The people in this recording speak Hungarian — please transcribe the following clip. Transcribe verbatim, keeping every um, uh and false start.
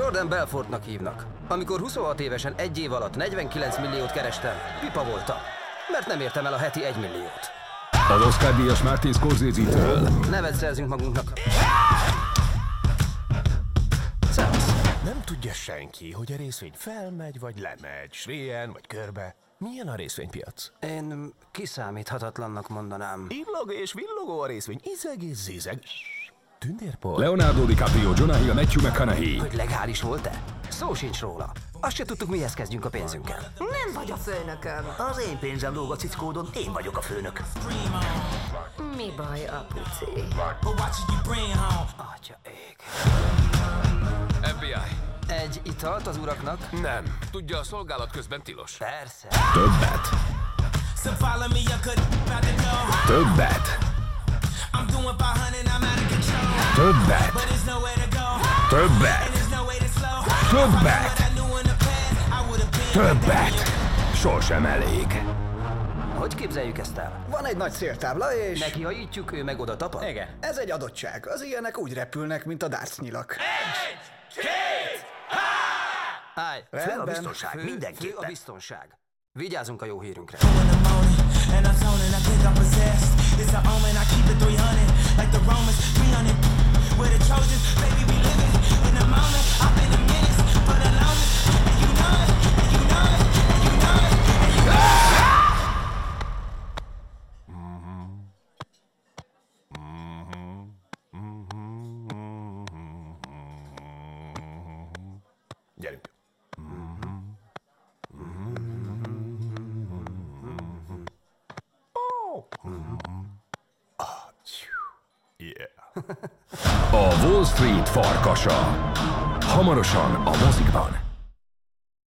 Jordan Belfortnak hívnak. Amikor huszonhat évesen egy év alatt negyvenkilenc milliót kerestem, pipa voltam. Mert nem értem el a heti egy milliót. Az Oscar-díjas Martin Scorsese-től. Nevet szerzünk magunknak. Szevasz. Nem tudja senki, hogy a részvény felmegy, vagy lemegy, sréjen, vagy körbe. Milyen a részvénypiac? Én kiszámíthatatlannak mondanám. Illog és villogó a részvény, izeg és zizeg. Tündérpor. Leonardo DiCaprio, Jonah Hill, Matthew McConaughey. Hogy legális volt-e? Szó sincs róla. Azt se tudtuk, mihez kezdjünk a pénzünkkel. Nem vagy a főnököm. Az én pénzem lóg a cickódon, én vagyok a főnök. Mi baj, apuci? Atya ég. ef bé i. Egy italt az uraknak? Nem. Tudja, a szolgálat közben tilos. Persze. Többet. Többet. Többet. Többet. Többet. Többet. Sosem elég. Hogy képzeljük ezt el? Van egy nagy céltábla, és... Neki hajítjuk, ő meg oda tapad? Igen. Ez egy adottság. Az ilyenek úgy repülnek, mint a dárcnyilak. Állj! Fő a biztonság, Fő, mindenképpen. fő a biztonság. Vigyázzunk a jó hírünkre. Gyerünk. A Wall Street farkasa. Hamarosan a mozikban.